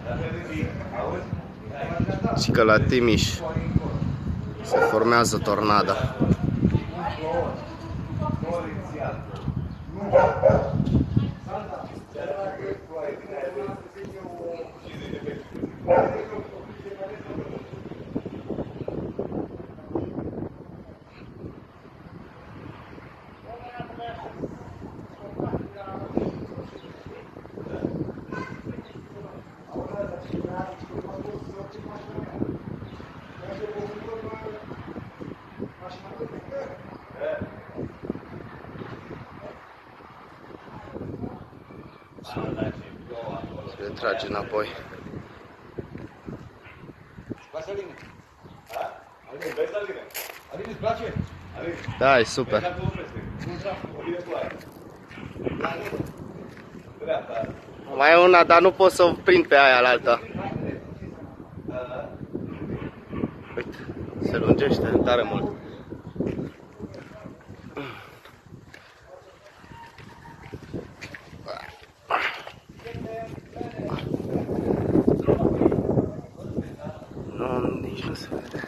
Și că la Timiș se formează tornada. Se retrage înapoi. Da, e super. Mai e una, dar nu pot să o prind pe aia la alta. Uite, se lungește tare mult. Nu, nici nu se vede.